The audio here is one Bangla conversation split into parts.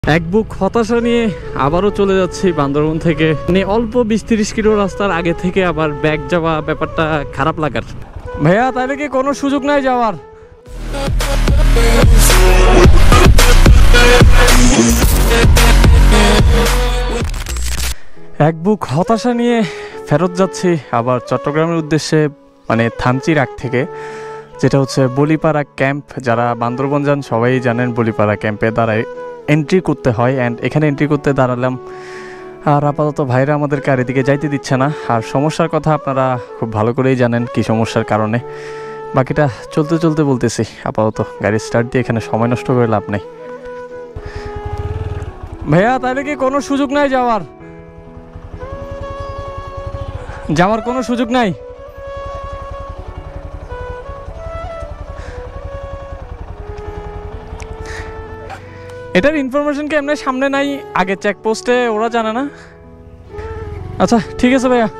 এক বুক হতাশা নিয়ে আবারও চলে যাচ্ছি বান্দরবন থেকে। মানে অল্প ২০-৩০ কিলো রাস্তার আগে থেকে আবার ব্যাক যাওয়া ব্যাপারটা খারাপ লাগার। ভাইয়া তাহলে কি কোনো সুযোগ নাই যাওয়ার? এক বুক হতাশা নিয়ে ফেরত যাচ্ছি আবার চট্টগ্রামের উদ্দেশ্যে, মানে থানচিরাক থেকে, যেটা হচ্ছে বলিপাড়া ক্যাম্প। যারা বান্দরবন যান সবাই জানেন বলিপাড়া ক্যাম্পে দাঁড়ায় এন্ট্রি করতে হয়। অ্যান্ড এখানে এন্ট্রি করতে দাঁড়ালাম, আর আপাতত ভাইরা আমাদেরকে আর এদিকে যাইতে দিচ্ছে না। আর সমস্যার কথা আপনারা খুব ভালো করেই জানেন কি সমস্যার কারণে। বাকিটা চলতে চলতে বলতেছি। আপাতত গাড়ি স্টার্ট দিয়ে এখানে সময় নষ্ট করে লাভ নেই। ভাইয়া তাহলে কি কোনো সুযোগ নাই যাওয়ার? কোনো সুযোগ নাই? এটার ইনফরমেশন কি এমনি সামনে নাই? আগে চেকপোস্টে ওরা জানে না? আচ্ছা ঠিক আছে ভাইয়া।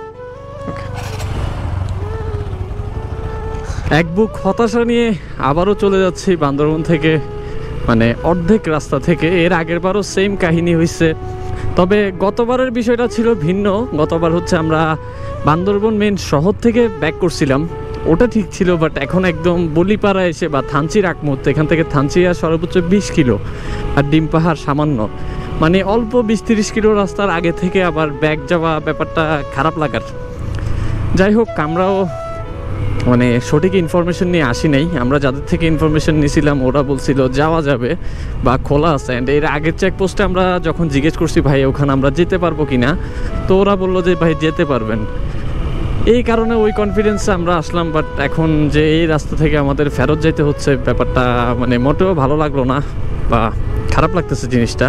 এক বুক হতাশা নিয়ে আবারও চলে যাচ্ছি বান্দরবন থেকে, মানে অর্ধেক রাস্তা থেকে। এর আগের বারও সেম কাহিনী হয়েছে, তবে গতবারের বিষয়টা ছিল ভিন্ন। গতবার হচ্ছে আমরা বান্দরবন মেন শহর থেকে ব্যাক করছিলাম, ওটা ঠিক ছিল। বাট এখন একদম বলিপাড়া এসে বা থানচিরাক মুহূর্তে, এখান থেকে থানচিরা সর্বোচ্চ 20 কিলো আর ডিম পাহাড় সামান্য, মানে অল্প ২০-৩০ কিলো রাস্তার আগে থেকে আবার ব্যাক যাওয়া ব্যাপারটা খারাপ লাগার। যাই হোক, আমরাও মানে সঠিক ইনফরমেশন নিয়ে আসি নাই। আমরা যাদের থেকে ইনফরমেশন নিয়েছিলাম ওরা বলছিল যাওয়া যাবে বা খোলা আছে। অ্যান্ড এর আগের চেকপোস্টে আমরা যখন জিজ্ঞেস করছি ভাই ওখানে আমরা যেতে পারবো কি না, তো ওরা বললো যে ভাই যেতে পারবেন। এই কারণে ওই কনফিডেন্সে আমরা আসলাম। বাট এখন যে এই রাস্তা থেকে আমাদের ফেরত যেতে হচ্ছে, ব্যাপারটা মানে মোটেও ভালো লাগলো না, বা খারাপ লাগতেছে জিনিসটা।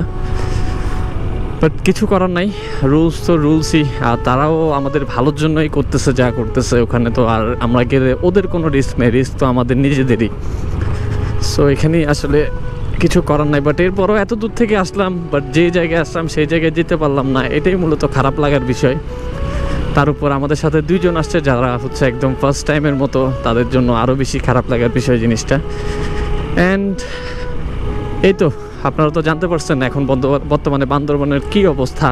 বাট কিছু করার নাই, রুলস তো রুলসই। আর তারাও আমাদের ভালোর জন্যই করতেছে যা করতেছে ওখানে। তো আর আমরা গেলে ওদের কোনো রিস্ক নেই, রিস্ক তো আমাদের নিজেদেরই। সো এখানেই আসলে কিছু করার নাই। বাট এরপরও এত দূর থেকে আসলাম, বাট যে জায়গায় আসলাম সেই জায়গায় যেতে পারলাম না, এটাই মূলত খারাপ লাগার বিষয়। তার উপর আমাদের সাথে 2 জন আসছে যারা হচ্ছে একদম ফার্স্ট টাইমের মতো, তাদের জন্য আরও বেশি খারাপ লাগার বিষয় জিনিসটা। অ্যান্ড এই তো আপনারা তো জানতে পারছেন এখন বর্তমানে বান্দরবনের কী অবস্থা।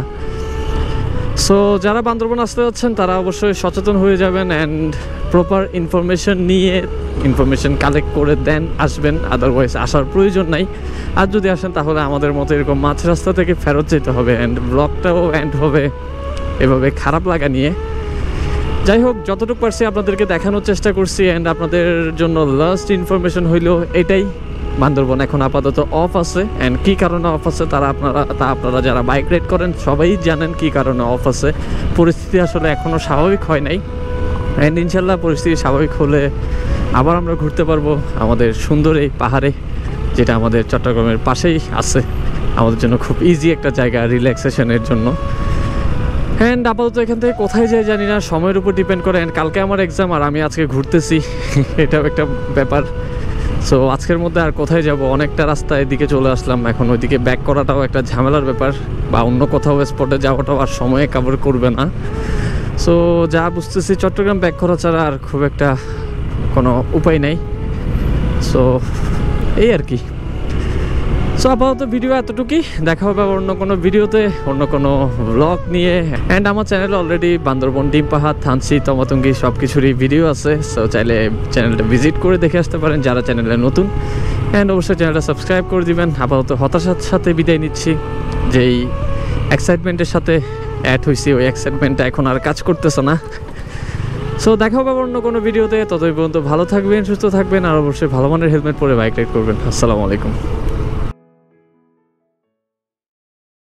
সো যারা বান্দরবন আসতে যাচ্ছেন তারা অবশ্যই সচেতন হয়ে যাবেন অ্যান্ড প্রপার ইনফরমেশন নিয়ে ইনফরমেশন কালেক্ট করে দেন আসবেন। আদারওয়াইজ আসার প্রয়োজন নাই। আর যদি আসেন তাহলে আমাদের মতো এরকম মাঝ রাস্তা থেকে ফেরত যেতে হবে। অ্যান্ড ব্লগটাও এন্ড হবে এভাবে খারাপ লাগা নিয়ে। যাই হোক, যতটুকু পারছি আপনাদেরকে দেখানোর চেষ্টা করছি। অ্যান্ড আপনাদের জন্য লাস্ট ইনফরমেশন হইলো এটাই, বান্দরবন এখন আপাতত অফ আছে। অ্যান্ড কী কারণে অফ আছে আপনারা যারা বাইক রাইড করেন সবাই জানেন কী কারণে অফ আছে। পরিস্থিতি আসলে এখনও স্বাভাবিক হয় নাই। অ্যান্ড ইনশাল্লাহ পরিস্থিতি স্বাভাবিক হলে আবার আমরা ঘুরতে পারবো আমাদের সুন্দর এই পাহাড়ে, যেটা আমাদের চট্টগ্রামের পাশেই আছে। আমাদের জন্য খুব ইজি একটা জায়গা রিল্যাক্সেশনের জন্য। অ্যান্ড আপাতত এখান থেকে কোথায় যাই জানি না, সময়ের উপর ডিপেন্ড করে। অ্যান্ড কালকে আমার এক্সাম, আর আমি আজকে ঘুরতেছি, এটাও একটা ব্যাপার। সো আজকের মধ্যে আর কোথায় যাব, অনেকটা রাস্তা এদিকে চলে আসলাম। এখন ওইদিকে ব্যাক করাটাও একটা ঝামেলার ব্যাপার, বা অন্য কোথাও স্পটে যাওয়াটাও আর সময়ে কভার করবে না। সো যা বুঝতেছি চট্টগ্রাম ব্যাক করা ছাড়া আর খুব একটা কোনো উপায় নেই। সো এই আর কি। সো আপাতত ভিডিও এতটুকুই, দেখা হবে অন্য কোনো ভিডিওতে অন্য কোনো ব্লগ নিয়ে। অ্যান্ড আমার চ্যানেলে অলরেডি বান্দরবন, ডিম পাহাড়, থানচি, তমাতঙ্গি সব কিছুরই ভিডিও আছে। সো চাইলে চ্যানেলটা ভিজিট করে দেখে আসতে পারেন যারা চ্যানেলে নতুন। অ্যান্ড অবশ্যই চ্যানেলটা সাবস্ক্রাইব করে দিবেন। আপাতত হতাশার সাথে বিদায় নিচ্ছি, যেই এক্সাইটমেন্টের সাথে অ্যাড হয়েছি ওই এক্সাইটমেন্টটা এখন আর কাজ করতেছে না। সো দেখা হবে অন্য কোনো ভিডিওতে। ততদিন পর্যন্ত ভালো থাকবেন, সুস্থ থাকবেন, আর অবশ্যই ভালো মানের হেলমেট পরে বাইক রাইড করবেন। আসসালামু আলাইকুম।